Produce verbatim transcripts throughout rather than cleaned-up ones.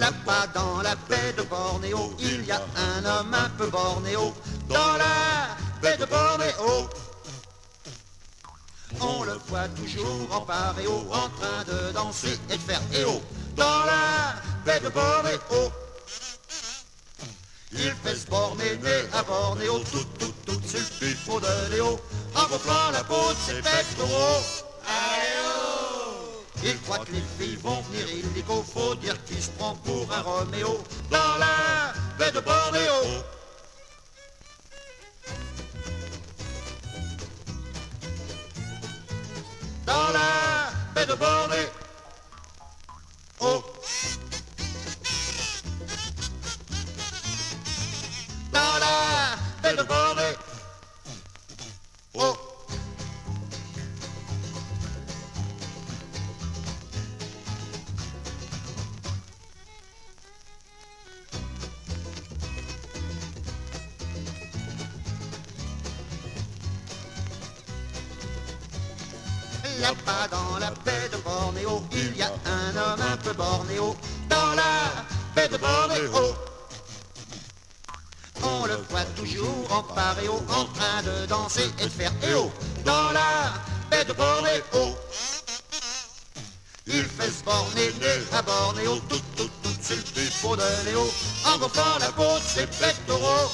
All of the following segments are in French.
Là-bas dans la baie de Bornéo, il y a un homme un peu bornéo. Dans la baie de Bornéo, on le voit toujours en paréo, en train de danser et de faire éo. Dans la baie de Bornéo, il fait se borner à Bornéo, tout, tout, tout, c'est le pipeau de Léo, en gonflant la peau de ses pectoraux. Il croit que les filles vont venir illico, faut dire qu'il se prend pour un Roméo. Dans la baie de Bornéo, dans la baie de Bornéo, dans la baie de Bornéo, là-bas dans la baie de Bornéo, il y a un homme un peu bornéo. Dans la baie de Bornéo, on le voit toujours en paréo, en train de danser et de faire éo. Dans la baie de Bornéo, il fait se borner à Bornéo, tout, tout, tout, c'est le pipeau de Léo, en gonflant la peau de ses pectoraux.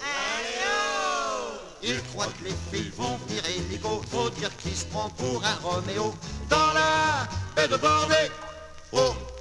Il croit que les filles vont venir illico, faut dire qu'il se prend pour un Roméo. Dans la baie de Bornéo,